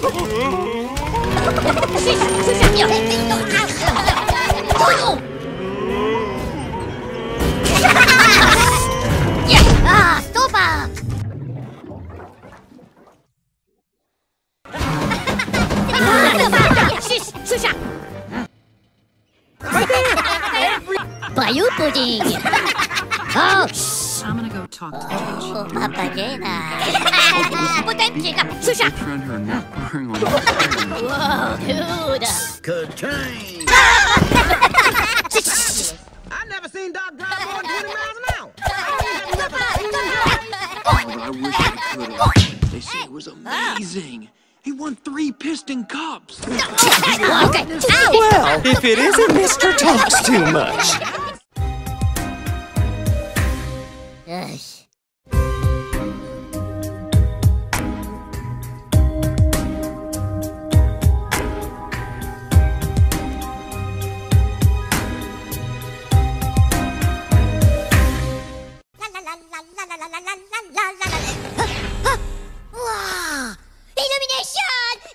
Stoppa! Bayou pudding! Oh, I'm gonna go talk to George. papagena! Potential! Susha! Friend her not pouring on Whoa, dude! Ka-ching! I've never seen Doc drive more than 20 miles an hour. I wish I could have. They say it was amazing. He won 3 Piston Cups. Okay. Well, if it isn't Mr. Talks Too Much. Yes. Wow! Illumination!